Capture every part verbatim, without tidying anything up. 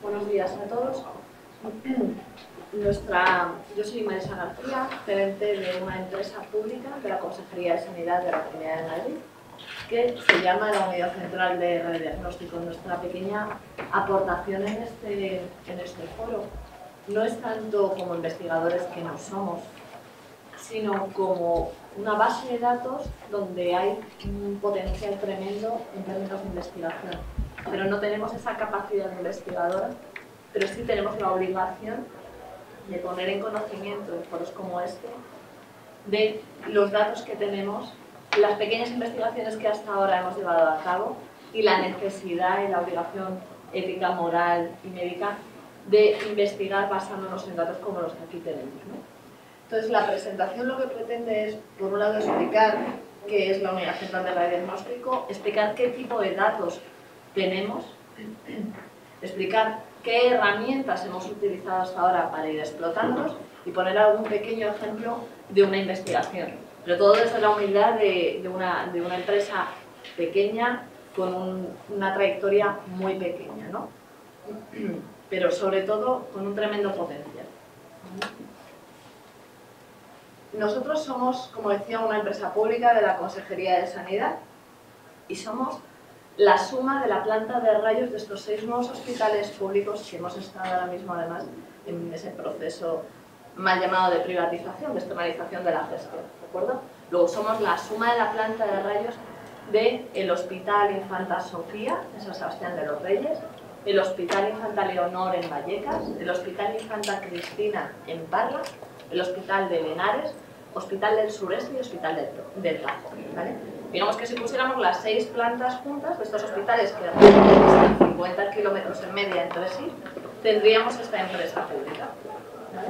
Buenos días a todos. Nuestra, yo soy Marisa García, gerente de una empresa pública de la Consejería de Sanidad de la Comunidad de Madrid, que se llama la Unidad Central de Radiodiagnóstico. Nuestra pequeña aportación en este, en este foro no es tanto como investigadores que no somos, sino como una base de datos donde hay un potencial tremendo en términos de investigación. Pero no tenemos esa capacidad investigadora, pero sí tenemos la obligación de poner en conocimiento en foros como este de los datos que tenemos, las pequeñas investigaciones que hasta ahora hemos llevado a cabo y la necesidad y la obligación ética, moral y médica de investigar basándonos en datos como los que aquí tenemos, ¿no? Entonces, la presentación lo que pretende es, por un lado, explicar qué es la Unidad Central de Radiodiagnóstico, explicar qué tipo de datos tenemos, explicar qué herramientas hemos utilizado hasta ahora para ir explotándolos y poner algún pequeño ejemplo de una investigación. Pero todo desde la humildad de, de, una, de una empresa pequeña con un, una trayectoria muy pequeña, ¿no? Pero sobre todo con un tremendo potencial. Nosotros somos, como decía, una empresa pública de la Consejería de Sanidad y somos la suma de la planta de rayos de estos seis nuevos hospitales públicos que hemos estado ahora mismo, además, en ese proceso mal llamado de privatización, de externalización de la gestión, ¿de acuerdo? Luego somos la suma de la planta de rayos del Hospital Infanta Sofía en San Sebastián de los Reyes, el Hospital Infanta Leonor en Vallecas, el Hospital Infanta Cristina en Parla, el Hospital de Benares, Hospital del Sureste y Hospital del, del Tajo, ¿vale? Digamos que si pusiéramos las seis plantas juntas de estos hospitales que están cincuenta kilómetros en media entre sí, tendríamos esta empresa pública, ¿vale?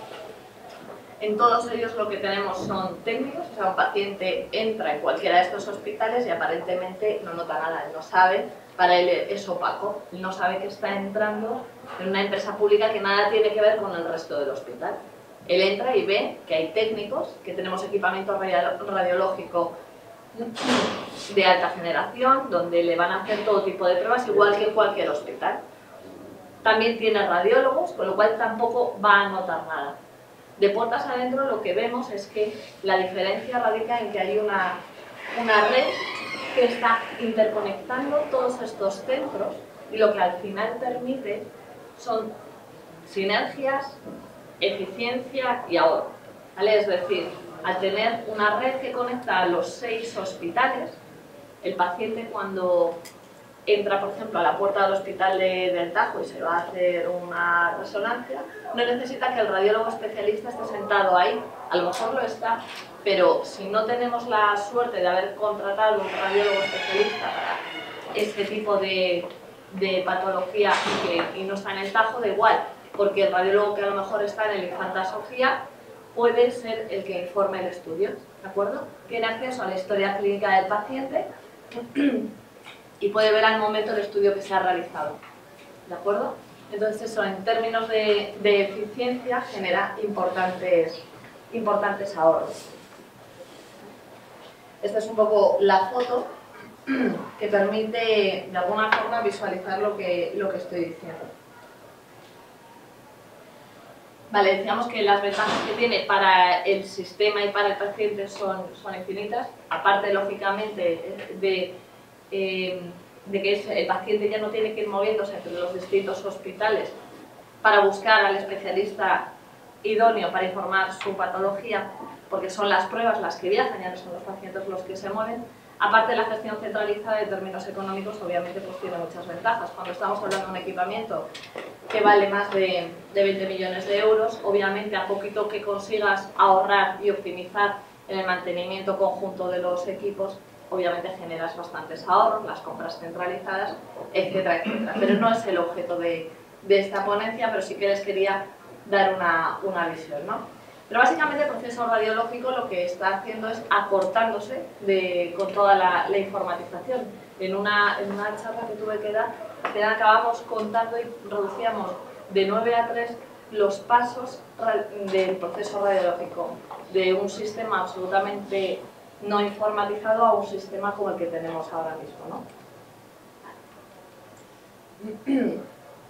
En todos ellos lo que tenemos son técnicos, o sea, un paciente entra en cualquiera de estos hospitales y aparentemente no nota nada, él no sabe, para él es opaco, él no sabe que está entrando en una empresa pública que nada tiene que ver con el resto del hospital. Él entra y ve que hay técnicos, que tenemos equipamiento radiológico de alta generación, donde le van a hacer todo tipo de pruebas, igual que en cualquier hospital. También tiene radiólogos, con lo cual tampoco va a notar nada. De puertas adentro lo que vemos es que la diferencia radica en que hay una, una red que está interconectando todos estos centros y lo que al final permite son sinergias, eficiencia y ahorro, ¿vale? Es decir, al tener una red que conecta a los seis hospitales, el paciente cuando entra, por ejemplo, a la puerta del hospital de, del Tajo y se va a hacer una resonancia, no necesita que el radiólogo especialista esté sentado ahí, a lo mejor lo está, pero si no tenemos la suerte de haber contratado un radiólogo especialista para este tipo de, de patología y, que, y no está en el Tajo, da igual, porque el radiólogo que a lo mejor está en el Infanta Sofía puede ser el que informe el estudio, ¿de acuerdo? Tiene acceso a la historia clínica del paciente y puede ver al momento el estudio que se ha realizado, ¿de acuerdo? Entonces eso, en términos de, de eficiencia, genera importantes, importantes ahorros. Esta es un poco la foto que permite, de alguna forma, visualizar lo que, lo que estoy diciendo. Vale, decíamos que las ventajas que tiene para el sistema y para el paciente son, son infinitas, aparte, lógicamente, de, eh, de que es, el paciente ya no tiene que ir moviéndose entre los distintos hospitales para buscar al especialista idóneo para informar su patología, porque son las pruebas las que viajan, ya no son los pacientes los que se mueven. Aparte, la gestión centralizada de términos económicos obviamente pues tiene muchas ventajas. Cuando estamos hablando de un equipamiento que vale más de, de veinte millones de euros, obviamente a poquito que consigas ahorrar y optimizar en el mantenimiento conjunto de los equipos, obviamente generas bastantes ahorros, las compras centralizadas, etcétera, etcétera. Pero no es el objeto de, de esta ponencia, pero sí que les quería dar una, una visión, ¿no? Pero básicamente el proceso radiológico lo que está haciendo es acortándose de, con toda la, la informatización. En una, en una charla que tuve que dar, que acabamos contando y reducíamos de nueve a tres los pasos del proceso radiológico, de un sistema absolutamente no informatizado a un sistema como el que tenemos ahora mismo, ¿no?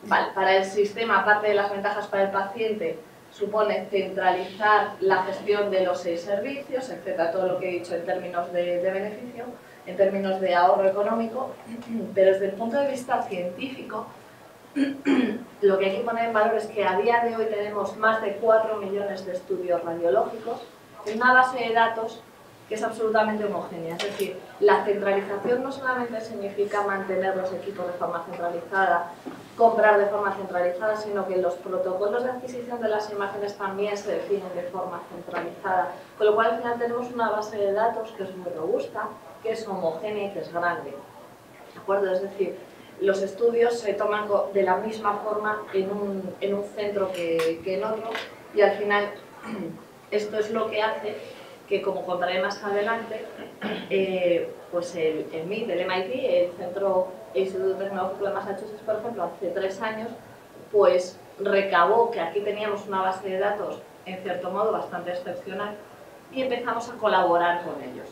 Vale, para el sistema, aparte de las ventajas para el paciente, supone centralizar la gestión de los seis servicios, etcétera, todo lo que he dicho en términos de, de beneficio, en términos de ahorro económico, pero desde el punto de vista científico, lo que hay que poner en valor es que a día de hoy tenemos más de cuatro millones de estudios radiológicos en una base de datos que es absolutamente homogénea. Es decir, la centralización no solamente significa mantener los equipos de forma centralizada, comprar de forma centralizada, sino que los protocolos de adquisición de las imágenes también se definen de forma centralizada. Con lo cual, al final tenemos una base de datos que es muy robusta, que es homogénea y que es grande. ¿De acuerdo? Es decir, los estudios se toman de la misma forma en un, en un centro que, que en otro, y al final esto es lo que hace que, como contaré más adelante, eh, pues el, el M I T, el M I T, el Centro Instituto Tecnológico de Massachusetts, por ejemplo, hace tres años, pues recabó que aquí teníamos una base de datos, en cierto modo, bastante excepcional, y empezamos a colaborar con ellos,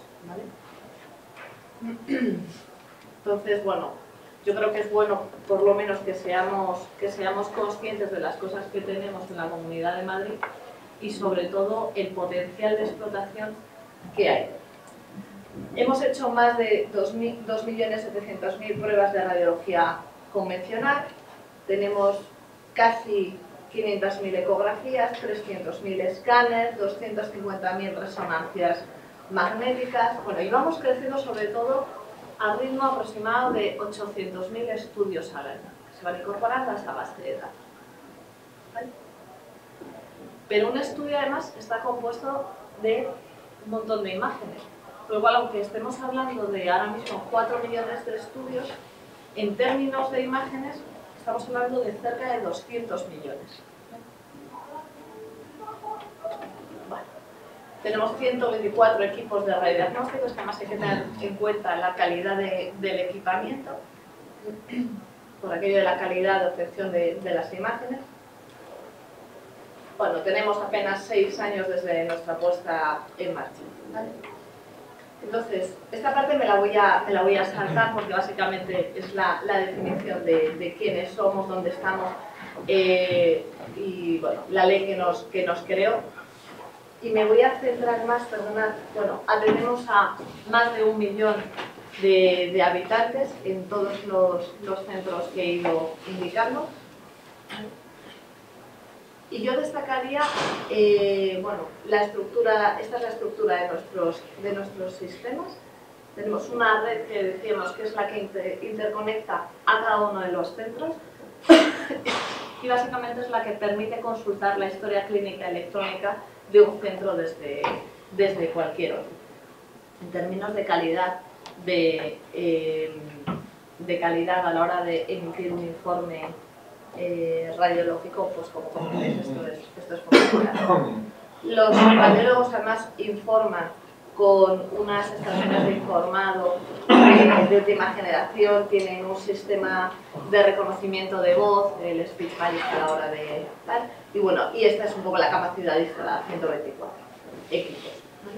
¿vale? Entonces, bueno, yo creo que es bueno, por lo menos, que seamos, que seamos conscientes de las cosas que tenemos en la Comunidad de Madrid y, sobre todo, el potencial de explotación que hay. Hemos hecho más de dos millones setecientas mil pruebas de radiología convencional, tenemos casi quinientas mil ecografías, trescientos mil escáneres, doscientas cincuenta mil resonancias magnéticas, bueno, y vamos creciendo sobre todo al ritmo aproximado de ochocientos mil estudios al año, que se van incorporando a esa base de datos. ¿Vale? Pero un estudio, además, está compuesto de un montón de imágenes. Por lo cual, aunque estemos hablando de ahora mismo cuatro millones de estudios, en términos de imágenes estamos hablando de cerca de doscientos millones. Bueno, tenemos ciento veinticuatro equipos de radiodiagnósticos, que además hay que tener en cuenta la calidad de, del equipamiento, por aquello de la calidad de obtención de, de las imágenes. Bueno, tenemos apenas seis años desde nuestra puesta en marcha, ¿vale? Entonces, esta parte me la voy a, me la voy a saltar porque básicamente es la, la definición de, de quiénes somos, dónde estamos eh, y, bueno, la ley que nos, que nos creó. Y me voy a centrar más, perdonad, bueno, atendemos a más de un millón de, de habitantes en todos los, los centros que he ido indicando. Y yo destacaría, eh, bueno, la estructura, esta es la estructura de nuestros, de nuestros sistemas. Tenemos una red que decíamos que es la que inter, interconecta a cada uno de los centros y básicamente es la que permite consultar la historia clínica electrónica de un centro desde, desde cualquier otro. En términos de calidad, de, eh, de calidad a la hora de emitir un informe Eh, radiológico, pues como comprendes, esto es, esto es fundamental. Los radiólogos además informan con unas estaciones de informado de, de última generación, tienen un sistema de reconocimiento de voz, el speech magic a la hora de tal, y bueno, y esta es un poco la capacidad instalada, ciento veinticuatro equipos.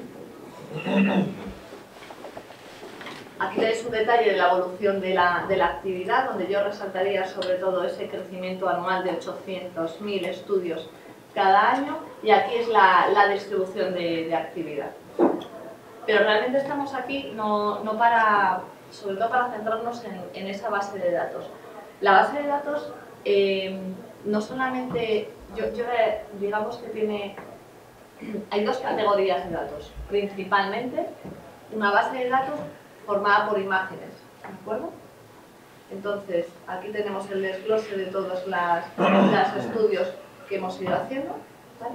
Aquí tenéis un detalle de la evolución de la, de la actividad, donde yo resaltaría sobre todo ese crecimiento anual de ochocientos mil estudios cada año, y aquí es la, la distribución de, de actividad. Pero realmente estamos aquí no, no para, sobre todo para centrarnos en, en esa base de datos. La base de datos eh, no solamente, yo, yo digamos que tiene, hay dos categorías de datos, principalmente una base de datos formada por imágenes, ¿de acuerdo? Entonces, aquí tenemos el desglose de todos las, los estudios que hemos ido haciendo, ¿vale?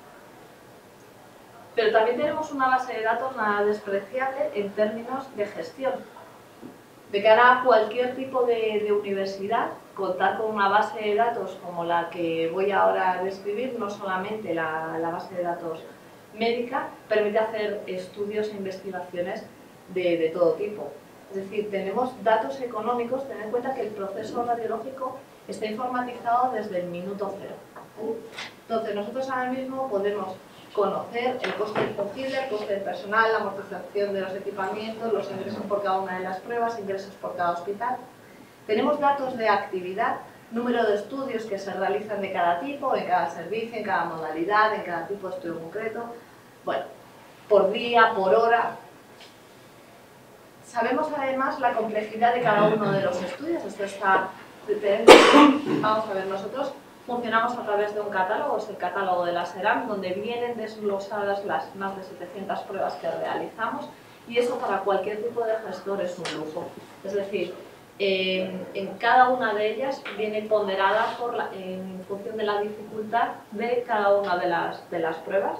Pero también tenemos una base de datos nada despreciable en términos de gestión. De cara a cualquier tipo de, de universidad, contar con una base de datos como la que voy ahora a describir, no solamente la, la base de datos médica, permite hacer estudios e investigaciones De, de todo tipo. Es decir, tenemos datos económicos, tened en cuenta que el proceso radiológico está informatizado desde el minuto cero. ¿Vale? Entonces, nosotros ahora mismo podemos conocer el coste del posible, el coste del personal, la amortización de los equipamientos, los ingresos por cada una de las pruebas, ingresos por cada hospital. Tenemos datos de actividad número de estudios que se realizan de cada tipo, en cada servicio, en cada modalidad, en cada tipo de estudio concreto, bueno, por día, por hora. Sabemos además la complejidad de cada uno de los estudios. Esto está, vamos a ver, nosotros funcionamos a través de un catálogo, es el catálogo de la SERAM, donde vienen desglosadas las más de setecientas pruebas que realizamos, y eso para cualquier tipo de gestor es un lujo. Es decir, eh, en cada una de ellas viene ponderada por la, en función de la dificultad de cada una de las, de las pruebas,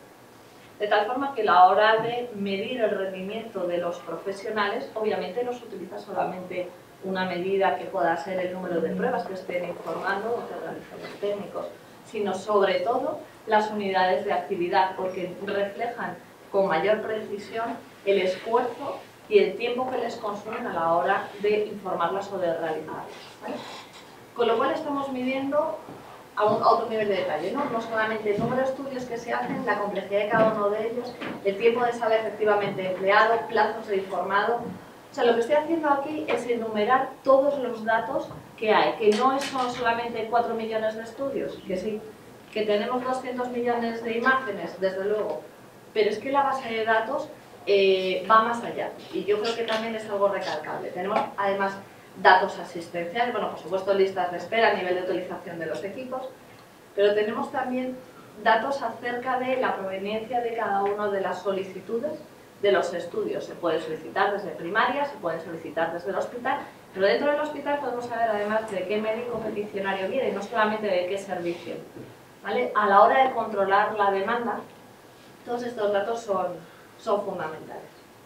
de tal forma que a la hora de medir el rendimiento de los profesionales, obviamente no se utiliza solamente una medida que pueda ser el número de pruebas que estén informando o que realicen los técnicos, sino sobre todo las unidades de actividad, porque reflejan con mayor precisión el esfuerzo y el tiempo que les consumen a la hora de informarlas o de realizarlas, ¿vale? Con lo cual estamos midiendo a, un, a otro nivel de detalle, ¿no? No solamente el número de estudios que se hacen, la complejidad de cada uno de ellos, el tiempo de sala efectivamente empleado, plazos de informado. O sea, lo que estoy haciendo aquí es enumerar todos los datos que hay, que no son solamente cuatro millones de estudios, que sí, que tenemos doscientos millones de imágenes, desde luego, pero es que la base de datos eh, va más allá, y yo creo que también es algo recalcable. Tenemos además datos asistenciales, bueno, por supuesto listas de espera, nivel de utilización de los equipos, pero tenemos también datos acerca de la proveniencia de cada una de las solicitudes de los estudios. Se puede solicitar desde primaria, se pueden solicitar desde el hospital, pero dentro del hospital podemos saber además de qué médico peticionario viene, y no solamente de qué servicio, ¿vale? A la hora de controlar la demanda, todos estos datos son, son fundamentales,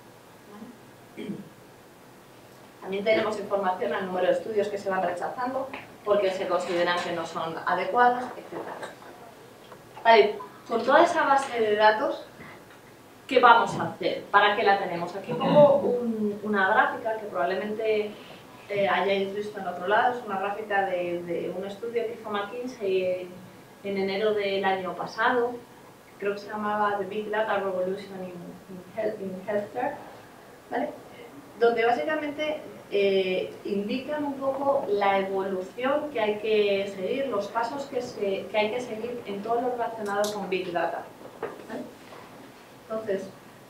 ¿vale? También tenemos información al número de estudios que se van rechazando porque se consideran que no son adecuados, etcétera. Vale, con toda esa base de datos, ¿qué vamos a hacer? ¿Para qué la tenemos? Aquí pongo un, una gráfica que probablemente eh, hayáis visto en otro lado. Es una gráfica de, de un estudio que hizo McKinsey en, en enero del año pasado. Creo que se llamaba The Big Data Revolution in, in, Health, in Healthcare, ¿vale? Donde básicamente eh, indican un poco la evolución que hay que seguir, los pasos que, se, que hay que seguir en todo lo relacionado con Big Data, ¿vale? Entonces,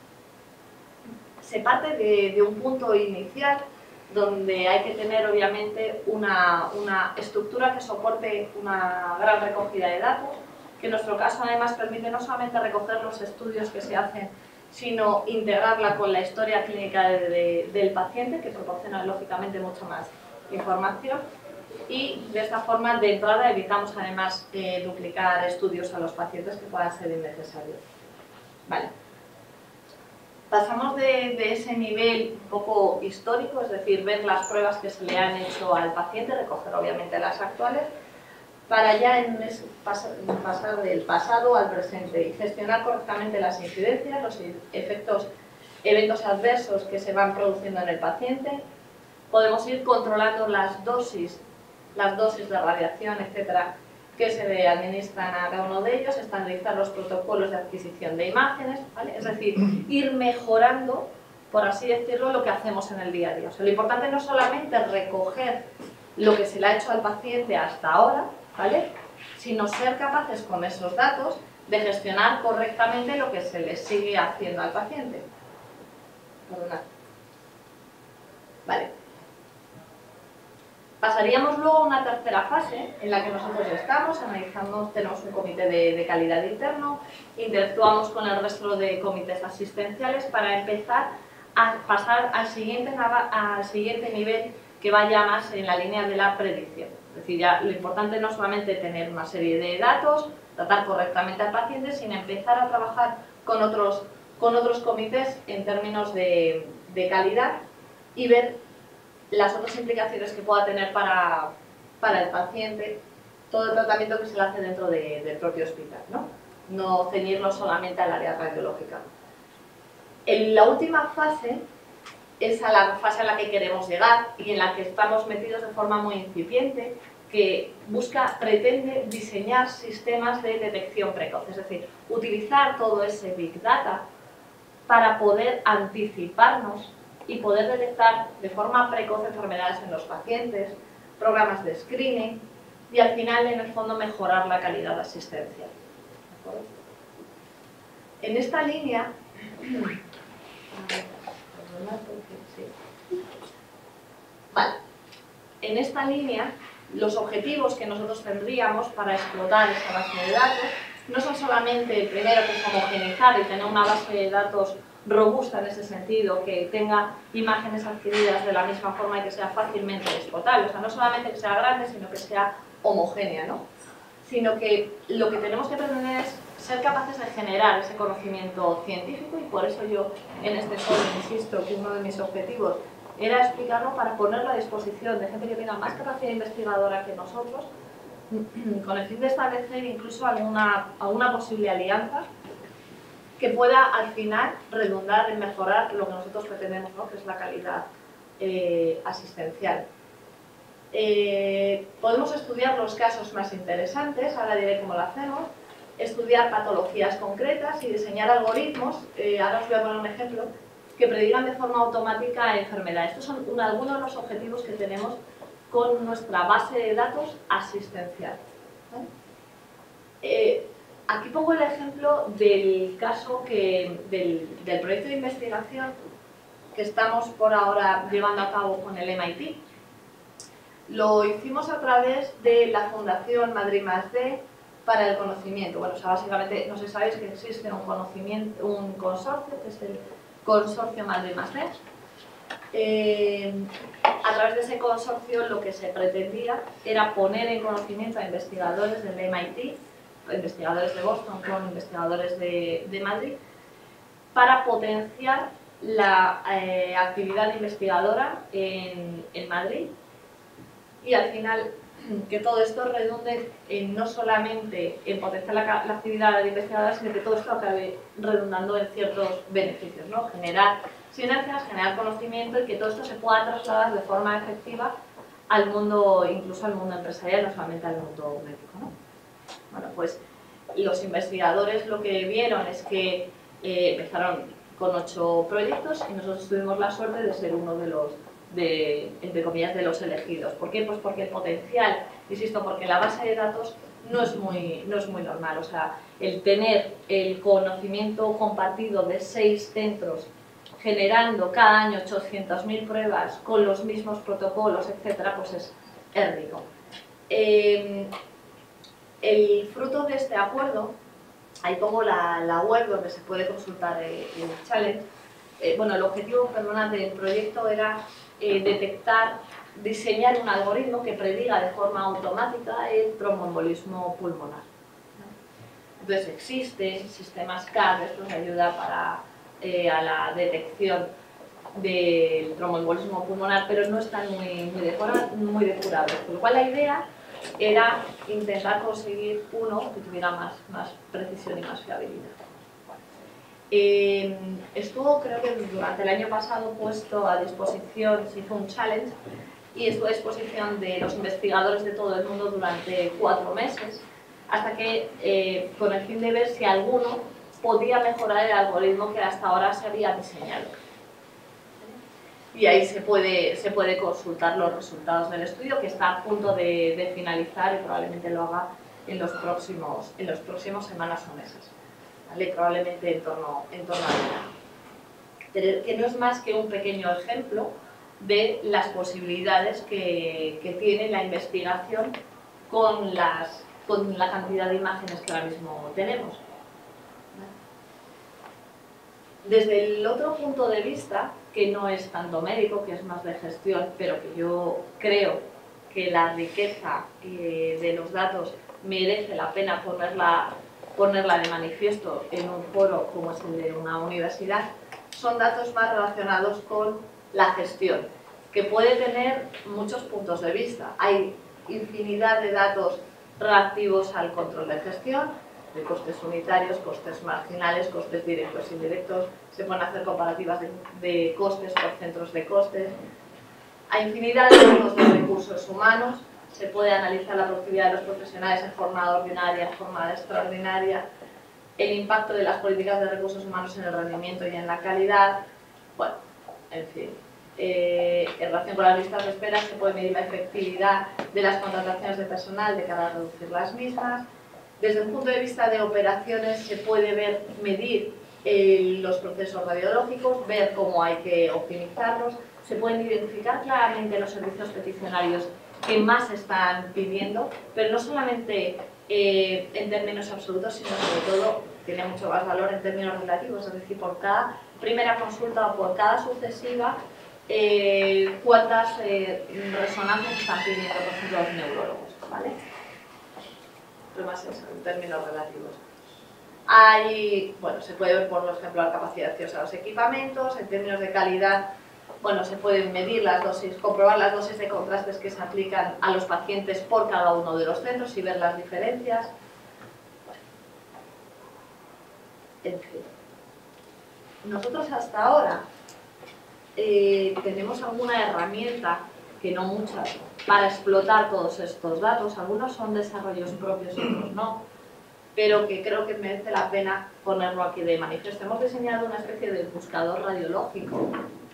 se parte de, de un punto inicial donde hay que tener obviamente una, una estructura que soporte una gran recogida de datos, que en nuestro caso además permite no solamente recoger los estudios que se hacen, sino integrarla con la historia clínica de, de, del paciente, que proporciona lógicamente mucha más información, y de esta forma de entrada evitamos además eh, duplicar estudios a los pacientes que puedan ser innecesarios. Vale. Pasamos de, de ese nivel un poco histórico, es decir, ver las pruebas que se le han hecho al paciente, recoger obviamente las actuales, para ya en ese, pasar del pasado al presente y gestionar correctamente las incidencias, los efectos, eventos adversos que se van produciendo en el paciente. Podemos ir controlando las dosis, las dosis de radiación, etcétera, que se le administran a cada uno de ellos, estandarizar los protocolos de adquisición de imágenes, ¿vale? Es decir, ir mejorando, por así decirlo, lo que hacemos en el día a día. O sea, lo importante no es solamente recoger lo que se le ha hecho al paciente hasta ahora, ¿vale?, sino ser capaces con esos datos de gestionar correctamente lo que se le sigue haciendo al paciente. Perdonad. Vale. Pasaríamos luego a una tercera fase en la que nosotros estamos, analizamos, tenemos un comité de, de calidad interno, interactuamos con el resto de comités asistenciales para empezar a pasar al siguiente, al siguiente nivel, que vaya más en la línea de la predicción. Es decir, ya lo importante no es solamente tener una serie de datos, tratar correctamente al paciente, sino empezar a trabajar con otros, con otros comités en términos de, de calidad y ver las otras implicaciones que pueda tener para, para el paciente todo el tratamiento que se le hace dentro de, del propio hospital, ¿no? No ceñirnos solamente al área radiológica. En la última fase es a la fase a la que queremos llegar y en la que estamos metidos de forma muy incipiente, que busca, pretende diseñar sistemas de detección precoz, es decir, utilizar todo ese Big Data para poder anticiparnos y poder detectar de forma precoz enfermedades en los pacientes, programas de screening y al final, en el fondo, mejorar la calidad asistencial. ¿De acuerdo? En esta línea, vale, en esta línea, los objetivos que nosotros tendríamos para explotar esta base de datos no son solamente, el primero, que es homogeneizar y tener una base de datos robusta en ese sentido, que tenga imágenes adquiridas de la misma forma y que sea fácilmente exportable. O sea, no solamente que sea grande, sino que sea homogénea, ¿no? Sino que lo que tenemos que pretender es ser capaces de generar ese conocimiento científico, y por eso yo en este foro insisto que uno de mis objetivos era explicarlo para ponerlo a disposición de gente que tenga más capacidad investigadora que nosotros, con el fin de establecer incluso alguna, alguna posible alianza que pueda al final redundar en mejorar lo que nosotros pretendemos, ¿no? Que es la calidad eh, asistencial. Eh, podemos estudiar los casos más interesantes, ahora diré cómo lo hacemos, estudiar patologías concretas y diseñar algoritmos, eh, ahora os voy a poner un ejemplo, que predigan de forma automática enfermedades. Estos son un, algunos de los objetivos que tenemos con nuestra base de datos asistencial. ¿Vale? Eh, aquí pongo el ejemplo del caso que, del, del proyecto de investigación que estamos por ahora llevando a cabo con el M I T. Lo hicimos a través de la Fundación Madrid más D para el conocimiento. Bueno, o sea, básicamente, no sé si sabéis que existe un, conocimiento, un consorcio, que es el Consorcio Madrid más D. Eh, a través de ese consorcio lo que se pretendía era poner en conocimiento a investigadores del M I T, investigadores de Boston con investigadores de, de Madrid, para potenciar la eh, actividad investigadora en, en Madrid, y al final que todo esto redunde en no solamente en potenciar la, la actividad investigadora, sino que todo esto acabe redundando en ciertos beneficios, ¿no? Generar sinergias, generar conocimiento y que todo esto se pueda trasladar de forma efectiva al mundo, incluso al mundo empresarial, no solamente al mundo médico, ¿no? Bueno, pues los investigadores lo que vieron es que eh, empezaron con ocho proyectos y nosotros tuvimos la suerte de ser uno de los, de, entre comillas, de los elegidos. ¿Por qué? Pues porque el potencial, insisto, porque la base de datos no es muy, no es muy normal. O sea, el tener el conocimiento compartido de seis centros generando cada año ochocientas mil pruebas con los mismos protocolos, etcétera, pues es, es rico. Eh, el fruto de este acuerdo, ahí pongo la, la web donde se puede consultar el, el challenge. Eh, bueno, el objetivo, perdona, del proyecto era eh, detectar, diseñar un algoritmo que prediga de forma automática el tromboembolismo pulmonar. Entonces existen sistemas C A D, esto nos ayuda para, eh, a la detección del tromboembolismo pulmonar, pero no están muy, muy, depurados, muy depurados. Por lo cual la idea era intentar conseguir uno que tuviera más, más precisión y más fiabilidad. Eh, estuvo, creo que durante el año pasado, puesto a disposición, se hizo un challenge y estuvo a disposición de los investigadores de todo el mundo durante cuatro meses, hasta que, eh, con el fin de ver si alguno podía mejorar el algoritmo que hasta ahora se había diseñado. Y ahí se puede, se puede consultar los resultados del estudio, que está a punto de, de finalizar y probablemente lo haga en los próximos, en los próximos semanas o meses. ¿Vale? Probablemente en torno, en torno a verano. Que no es más que un pequeño ejemplo de las posibilidades que, que tiene la investigación con, las, con la cantidad de imágenes que ahora mismo tenemos. Desde el otro punto de vista, que no es tanto médico, que es más de gestión, pero que yo creo que la riqueza eh, de los datos merece la pena ponerla, ponerla de manifiesto en un foro como es el de una universidad, son datos más relacionados con la gestión, que puede tener muchos puntos de vista. Hay infinidad de datos relativos al control de gestión, de costes unitarios, costes marginales, costes directos e indirectos. Se pueden hacer comparativas de, de costes por centros de costes. Hay infinidad de datos de recursos humanos. Se puede analizar la productividad de los profesionales en jornada ordinaria, en jornada extraordinaria, el impacto de las políticas de recursos humanos en el rendimiento y en la calidad. Bueno, en fin. Eh, en relación con las listas de espera se puede medir la efectividad de las contrataciones de personal de cara a reducir las mismas. Desde un punto de vista de operaciones se puede ver, medir eh, los procesos radiológicos, ver cómo hay que optimizarlos. Se pueden identificar claramente los servicios peticionarios que más están pidiendo, pero no solamente eh, en términos absolutos, sino sobre todo tiene mucho más valor en términos relativos, es decir, por cada primera consulta o por cada sucesiva, eh, cuántas eh, resonancias están pidiendo, por ejemplo, los neurólogos, ¿vale? Pero más eso, en términos relativos. Hay, bueno, se puede ver, por ejemplo, la capacidad de acceso a los equipamientos, en términos de calidad, bueno, se pueden medir las dosis, comprobar las dosis de contrastes que se aplican a los pacientes por cada uno de los centros y ver las diferencias. En fin. Nosotros hasta ahora eh, tenemos alguna herramienta, que no muchas, para explotar todos estos datos. Algunos son desarrollos propios, otros no, pero que creo que merece la pena ponerlo aquí de manifiesto. Hemos diseñado una especie de buscador radiológico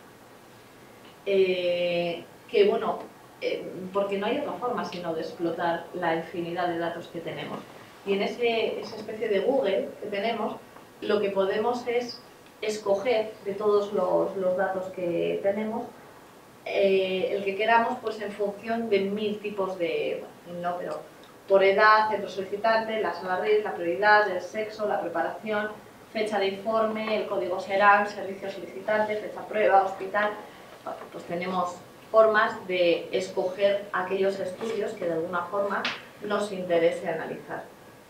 eh, que, bueno, eh, porque no hay otra forma sino de explotar la infinidad de datos que tenemos. Y en ese, esa especie de Google que tenemos, lo que podemos es escoger de todos los, los datos que tenemos eh, el que queramos, pues en función de mil tipos de, bueno, no, pero por edad, centro solicitante, la sala R I S, la prioridad, el sexo, la preparación, fecha de informe, el código SERAM, servicio solicitante, fecha prueba, hospital. Bueno, pues tenemos formas de escoger aquellos estudios que de alguna forma nos interese analizar.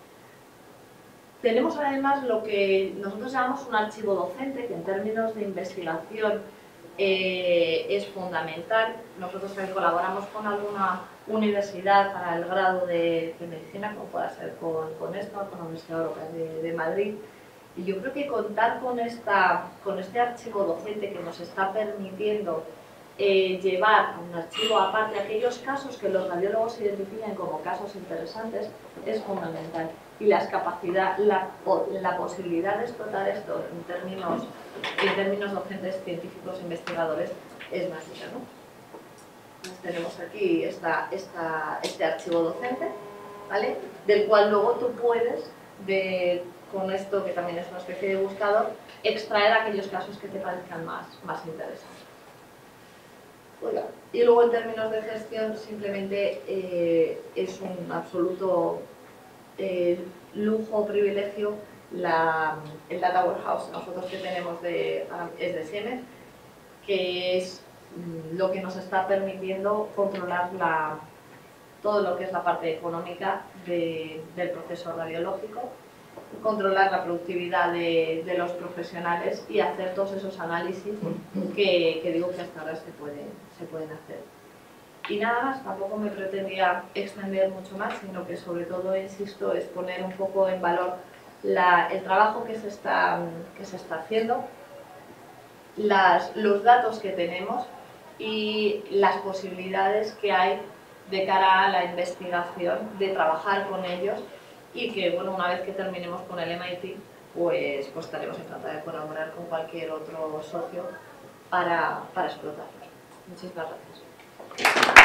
Tenemos además lo que nosotros llamamos un archivo docente, que en términos de investigación eh, es fundamental. Nosotros también colaboramos con alguna universidad para el grado de, de medicina, como pueda ser con, con esto, con la Universidad Europea de, de Madrid. Y yo creo que contar con, esta, con este archivo docente que nos está permitiendo eh, llevar a un archivo aparte aquellos casos que los radiólogos identifican como casos interesantes es fundamental. Y las capacidad, la, la posibilidad de explotar esto en términos, en términos docentes, científicos, investigadores, es básica, ¿no? Entonces, tenemos aquí esta, esta, este archivo docente, ¿vale? Del cual luego tú puedes, de, con esto que también es una especie de buscador, extraer aquellos casos que te parezcan más, más interesantes. Oiga. Y luego en términos de gestión, simplemente eh, es un absoluto Eh, lujo, privilegio, la, el Data Warehouse nosotros que tenemos de, es de Siemens, que es mm, lo que nos está permitiendo controlar la, todo lo que es la parte económica de, del proceso radiológico, controlar la productividad de, de los profesionales y hacer todos esos análisis que, que digo que hasta ahora se pueden, se pueden hacer. Y nada más, tampoco me pretendía extender mucho más, sino que sobre todo, insisto, es poner un poco en valor la, el trabajo que se está, que se está haciendo, las, los datos que tenemos y las posibilidades que hay de cara a la investigación, de trabajar con ellos y que, bueno, una vez que terminemos con el M I T, pues, pues estaremos encantados de colaborar con cualquier otro socio para, para explotarlos. Muchísimas gracias.